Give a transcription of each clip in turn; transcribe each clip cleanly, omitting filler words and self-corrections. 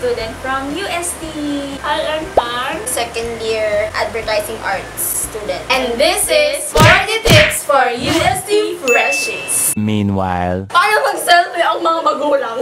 student from UST. I am Tan, second year advertising arts student. And this is 40 Tips for UST Freshies. Meanwhile, Paano mag-selfie ang mga magulang?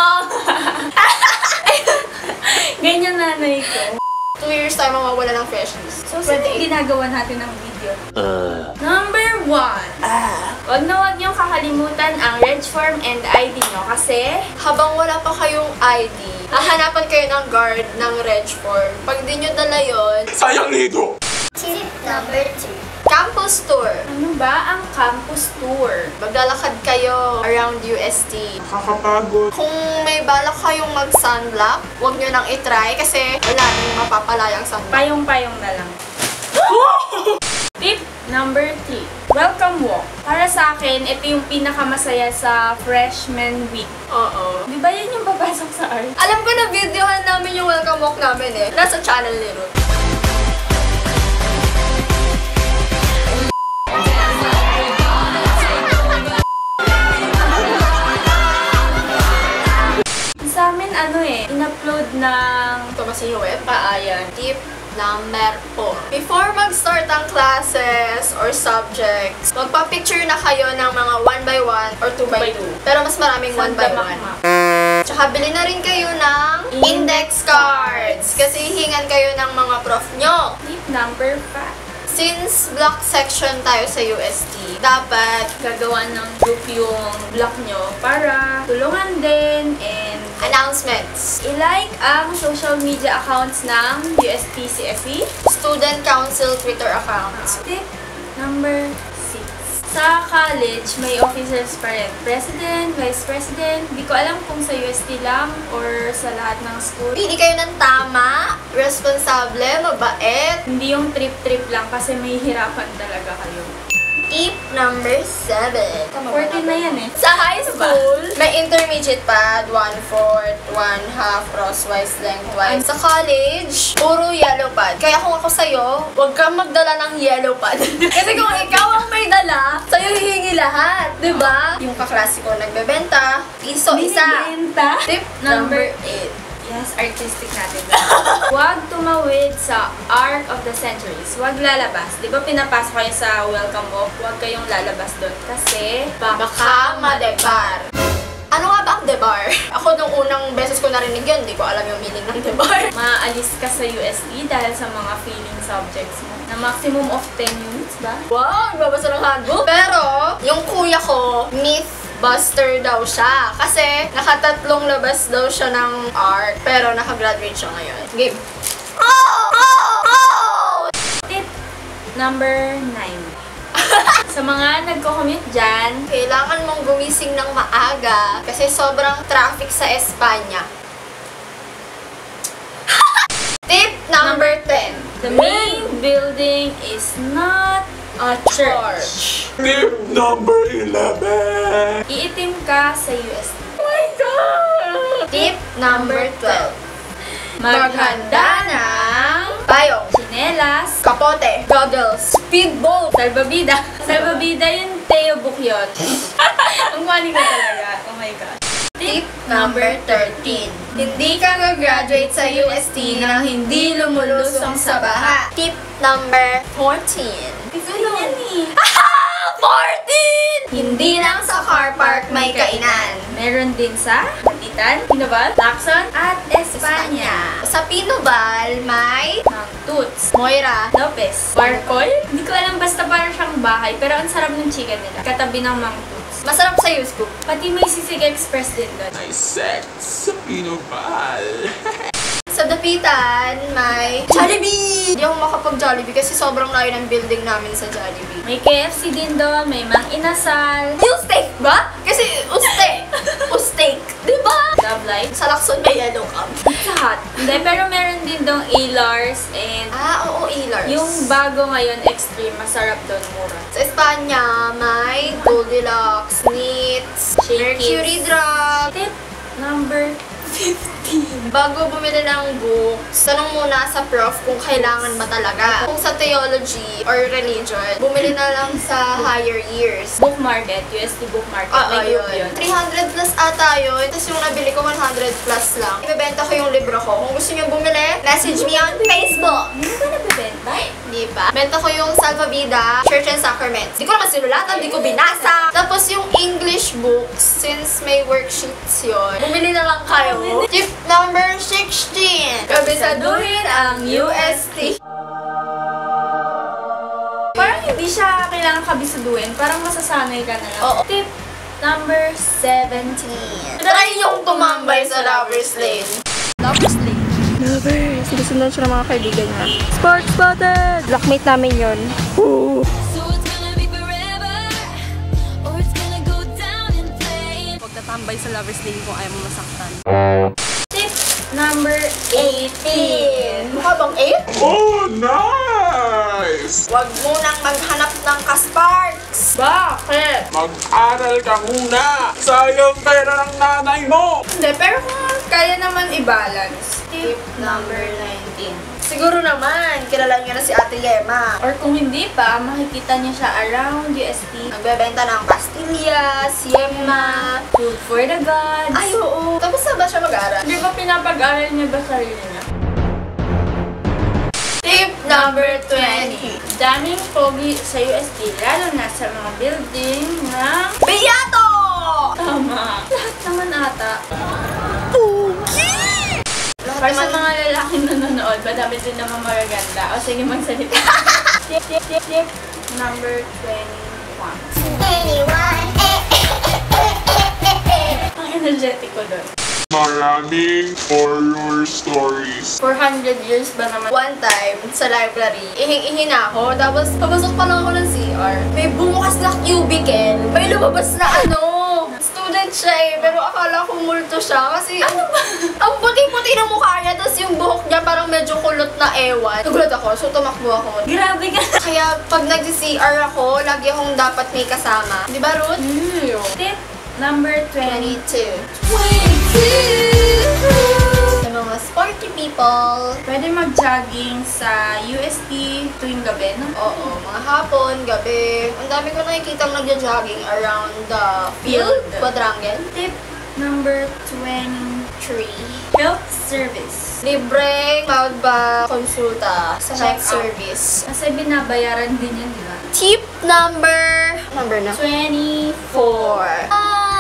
Ganyan nanay ko. 2 years tayo mawawala ng freshies. So, saan yung ginagawa natin ng video? Number 1. Huwag na huwag niyong kakalimutan ang reg form and ID nyo kasi Habang wala pa kayong ID, hahanapan kayo ng guard ng reg form. Pag di nyo dala yun, sayang nito. tip number 2. Campus tour. ano ba ang campus tour? Maglalakad kayo around UST. Nakakapagod. Kung may balak kayong mag-sunblock, huwag nyo nang itry kasi wala nang mapapalayang sunblock. Payong-payong na lang. Tip number 3. Welcome walk. Para sa akin, ito yung pinakamasaya sa freshman week. Oo. Di ba yan yung papasok sa art? Alam ko na videohan namin yung welcome walk namin eh. Nasa channel ni Ruth. Sa amin, in-upload ng Ito ba si web? Ayan. Tip number 4. Before mag-start ang classes or subjects, magpa-picture na kayo ng mga 1 by 1 or 2 by 2. Pero mas maraming 1 by 1. Tsaka bili na rin kayo ng index cards. Kasi hihingan kayo ng mga prof nyo. Tip number 5. Since block section tayo sa UST, dapat Gagawa ng group yung block nyo para tulungan din and announcements. i-like ang social media accounts ng UST CSE. Student Council Twitter accounts. Tip number 6. Sa college, may officers pa rin. President, vice president. Di ko alam kung sa UST lang or sa lahat ng school. Pili kayo ng tama, responsable, mabait. Hindi yung trip-trip lang kasi may hirapan talaga kayo. Tip number 7. 14 na yan eh. Sa high school, may intermediate pad, 1/4, 1/2, crosswise, lengthwise. Sa college, puro yellow pad. Kaya kung ako sa'yo, huwag kang magdala ng yellow pad. Kasi kung ikaw ang may dala, sa'yo hihingi lahat. Diba? Yung kaklase ko nagbebenta, piso isa. Binibenta. Tip number 8. Yes, artistic natin. Huwag tumawid sa Arc of the Centuries. Huwag lalabas. Di ba pinapasok kayo sa welcome walk? Huwag kayong lalabas doon kasi Baka madebar. Ano nga ba ang debar? Ako nung unang beses ko narinig yun, hindi ko alam yung meaning ng debar. Maalis ka sa UST dahil sa mga failing subjects mo. Na maximum of 10 units ba? Wow, nagbabasa ng handbook. Pero, yung kuya ko, Mythbuster daw siya. Kasi, nakatatlong labas daw siya ng art. Pero, nakagraduate siya ngayon. Game. Tip number 9. Sa mga nagko-commute dyan, Kailangan mong gumising ng maaga kasi sobrang traffic sa Espanya. Tip number 10. the main building is not a church. Tip number 11. Iitim ka sa UST. Oh my God! Tip number 12. Maghanda ng payong, Chinelas, kapote, goggles, speedboat. salbabida. Salbabida yung Teo book yun. Ang funny ko talaga. Oh my God. Tip number 13. Hindi ka gagraduate sa UST nang hindi lumulusong sa baha. Tip number 14. Ito yan eh. 14! Hindi lang sa car park may kainan. Meron din sa Katitan, Pinobal, Lacson, at Espanya. Sa Pinobal, may Ang Toots, Moira. Lopez, Barcol. Hindi ko alam, basta parang siyang bahay. Pero ang sarap ng chicken nila. Katabi ng Mang Toots. Masarap sa Yusco. Pati may Sisig Express din doon. May sex sa Pinobal. Sa Dapitan, may Jollibee! Hindi ako makapag-Jollibee kasi sobrang layo ng building namin sa Jollibee. May KFC din doon, may Mang Inasal, Yung steak ba? Kasi uste. Usteak. Diba? Love Life, Sa Lacson may yellow cab. lahat. Hindi, pero meron din doon A-Lars and Oo, Ilars. yung bago ngayon, Extreme, masarap doon, mura. Sa Espanya, may Goldilocks, Neats, Shake Mercury Kids. Drug. Tip number Bago bumili ng books, tanong muna sa prof kung kailangan ba talaga. Kung sa theology or religion, bumili na lang sa higher years. Book market, UST book market. May group yun. 300 plus ata yun. Tapos yung nabili ko, 100 plus lang. Ibebenta ko yung libro ko. Kung gusto nyo bumili, message me on Facebook. Hindi ba nabibenta? Di ba? Benta ko yung Salvavida, Church and Sacraments. Di ko naman sinulatan, di ko binasa. Tapos yung English books, since may worksheets yun, bumili na lang kayo. Tip number 16. Kabisaduhin ang UST. Parang hindi siya kailangan kabisaduhin. Parang masasanay ka na lang. Oo. Tip number 17. Try yung tumambay sa Lover's Lane. Lover's Lane. Lovers. Gusto siya ng mga kaibigan niya. Sports Spotted! Blackmate namin yun. So it's gonna be forever, or it's gonna go down in flames. Huwag tatambay sa Lover's Lane kung ayaw mo masaktan. Tip number 18. Mukha bang 8? Oh, nice! Huwag munang maghanap ng ka-sparks. Bakit? Mag-aral ka muna! Sayang pera ng nanay mo! Hindi, pero kung kaya naman i-balance. Tip number 19. Siguro naman, kilala niyo na si Ate Yema. Or kung hindi pa, makikita niyo siya around UST. Nagbebenta ng pastillas, Yema. Food for the gods. Ay, oo. Tapos na ba siya mag-aral? Di ba pinapag-aral niya ba sarili niya? Tip number 20. Daming pogi sa UST, lalo na sa mga building na Beato! tama. Lahat naman ata. Lahat Para sa naman. mga lalaking nanonood, madami din naman magaganda. O sige, magsalita. Tip number 21. Ang energetic ko doon. Maraming horror stories. 400 years ba naman? One time, sa library, ihing-ihi na ako, tapos papasok pa lang ako ng CR. May bumukas na cubicle, may lumabas na student siya eh, pero akala ko multo siya kasi ano ba? Ang puti-puti ng mukha niya, tapos yung buhok niya parang medyo kulot na ewan. Nagulat ako, so tumakbo ako. Grabe ka. Kaya pag nag-CR ako, lagi akong dapat may kasama. Di ba, Ruth? Tip number 20. 22. Sa mga sporty people. Pwede mag-jogging sa UST tuwing gabi, no? Oo, mga hapon, gabi. Ang dami ko nakikita nagja-jogging around the field, quadrangle. Tip number 23. Health service. Libreng bawat ba konsulta sa Check health out. service. Kasi binabayaran din yan, di ba? Tip number na? 24.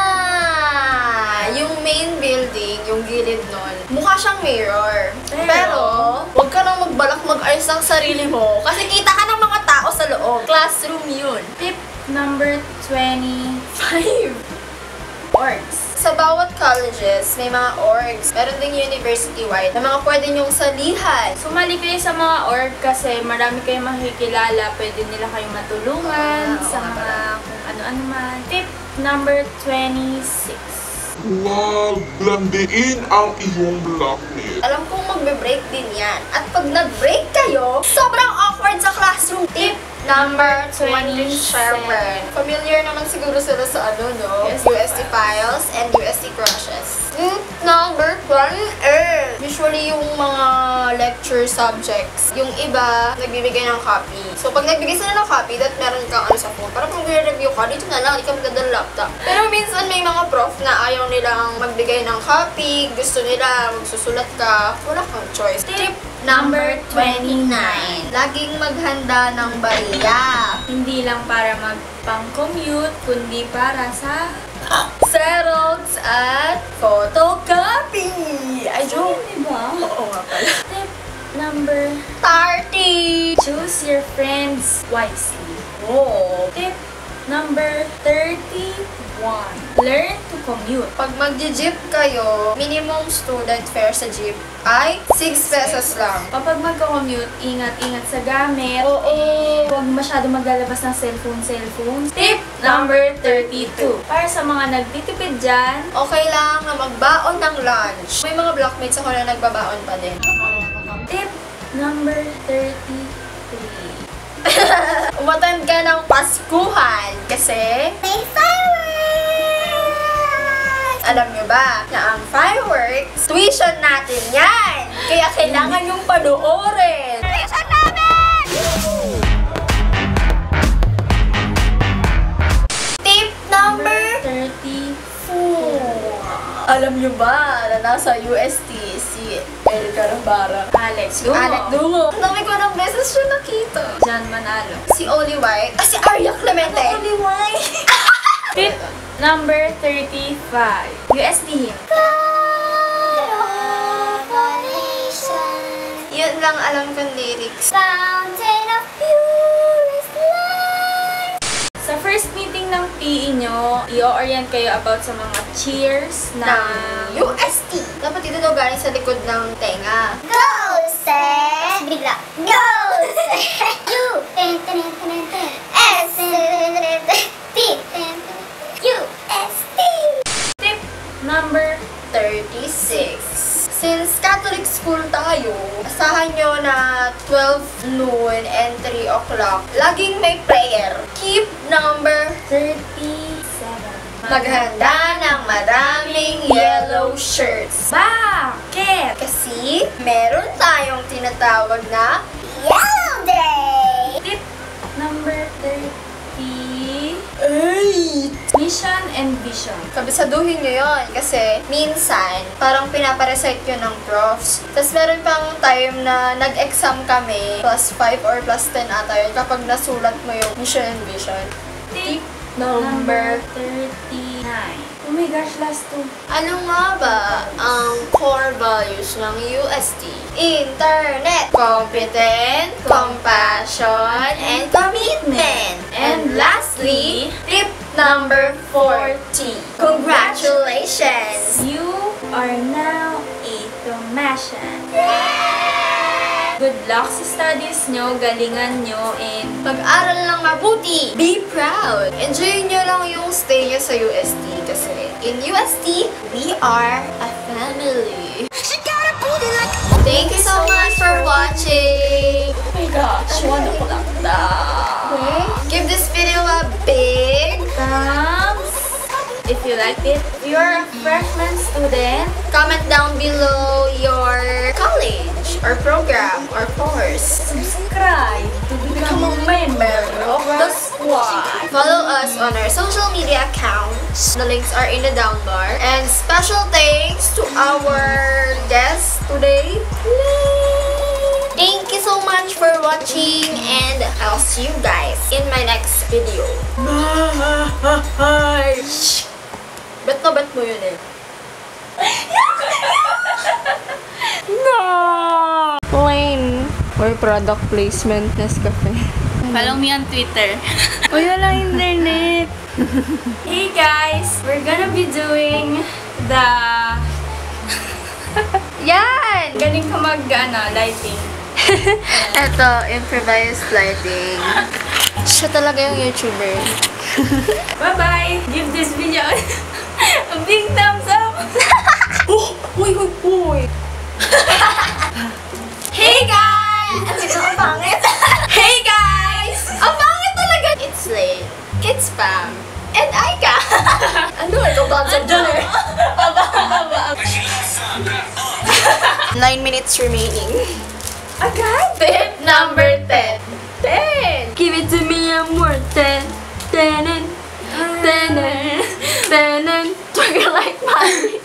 Yung main building, yung gilid nun, mukha siyang mirror. Pero, Pero huwag ka nang magbalak mag-ayos ng sarili mo kasi kita ka ng mga tao sa loob. Classroom yun. Tip number 25. Orgs. Sa bawat colleges, may mga orgs. Meron ding university-wide na mga pwede nyong salihan. Sumali kayo sa mga org kasi marami kayong makikilala. Pwede nila kayong matulungan Oo sa nga mga kung ano-ano man. Tip number 26. Huwag landiin ang iyong blockmate. Alam kong magbe-break din yan. At pag nag-break kayo, sobrang awkward sa classroom. Tip number 27. Familiar naman siguro sila sa UST Files and UST Crushes. Tip number 28. Usually yung mga lecture subjects, yung iba, nagbibigay ng copy. So pag nagbigay sila ng copy, that meron kang sa phone. Para kung mag-review ka, dito na lang, hindi ka magdadala laptop. Pero minsan may mga prof na ayaw nilang magbigay ng copy, gusto nila magsusulat ka, wala kang choice. Tip number 29. Laging maghanda ng bariya. Hindi lang para magpang-commute, kundi para sa Xerox at photocopy. Ay, joke. di ba? Oo nga pala. Tip number 30. choose your friends wisely. Oh. Tip number 31. Learn to commute. Pag mag-jeep kayo, minimum student fare sa jeep ay 6 pesos lang. Kapag magka-commute, ingat-ingat sa gamit. Oo. Huwag masyado maglalabas ng cellphone. Tip number 32. Para sa mga nagtitipid dyan, Okay lang na magbaon ng lunch. May mga blockmates ako na nagbabaon pa din. tip number 33. Umattend ka ng Paskuhan kasi may fireworks! Alam nyo ba na ang fireworks, tuition natin yan! Kaya kailangan yung panoorin! Tuition namin! Tip number 34. Alam nyo ba na nasa UST si El Carabara? Alex Dungo. Alec Dungo. Ang dami ko ng beses siya nakita. John Manalo. Si Oli White. Si Arya Clemente. Oli White. Tip number 35. UST hymn. Yun lang alam kong lyrics. Fountain of purest light. Sa first meeting ng PE nyo, i-orient kayo about sa mga cheers Ng ng UST. Dapat dito daw galing sa likod ng tenga. Go, Seth! Bigla. Go, Seth! U, ten, ten, ten, ten. S, ten, ten, ten, T, ten, ten, UST. tip number 36. Since Catholic school tayo, asahan nyo na 12 noon and 3 o'clock, laging may prayer. Keep number 37. maghanda ng maraming yellow shirts. Bakit? Kasi meron tayong tinatawag na Yellow Day! Tip number 8. mission and vision. Kabisaduhin nyo yun kasi minsan parang pinaparecite yun ng profs. Tapos meron pang time na nag-exam kami plus 5 or plus 10 ata yun kapag nasulat mo yung mission and vision. Tip number 39. Oh my gosh, last two. Ano nga ba ang core values ng UST? Internet, competent, compassion, and commitment. And lastly, tip number 40. Congratulations! You are now a Tomasian. Good luck sa studies nyo, galingan nyo, and Pag-aral lang mabuti. Be proud. Enjoy nyo lang yung stay nyo sa UST kasi in UST, we are a family. Thank you so much for watching. Oh my gosh, wonderful lang okay. Give this video a big thumbs if you liked it. If you're a freshman student, comment down below your college or program or course. subscribe to become a member of the squad. Follow us on our social media accounts. The links are in the down bar. And special thanks to our guest today. Thank you so much for watching and I'll see you guys in my next video. Bye! Shh! Bet na bet mo yun eh. Plain. Or product placement, Nescafe. Follow me on Twitter. Uy, wala internet. Hey guys, we're gonna be doing the Yan! galing ka lighting. Ito, improvised lighting. Siya talaga yung YouTuber. Bye-bye! Give this video a big thumbs up! Uy! Hey guys! Ang pangit! Hey guys! Ang pangit talaga! It's late. It's Pam. And Aika! Ano? Ikaw ba ang dyan eh? 9 minutes remaining. Agad? Tip number 10. 10! Give it to me, amor. 10. 10. 10. 10. 10. Talk like Mary.